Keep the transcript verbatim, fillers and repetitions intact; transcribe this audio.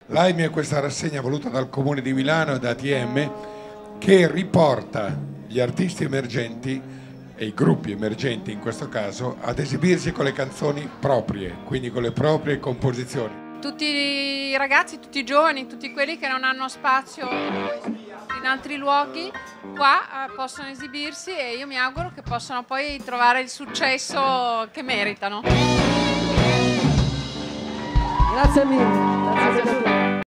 L'A I M è questa rassegna voluta dal Comune di Milano e da A T M che riporta gli artisti emergenti e i gruppi emergenti in questo caso ad esibirsi con le canzoni proprie, quindi con le proprie composizioni. Tutti i ragazzi, tutti i giovani, tutti quelli che non hanno spazio in altri luoghi qua eh, possono esibirsi e io mi auguro che possano poi trovare il successo che meritano. Grazie mille. Grazie mille.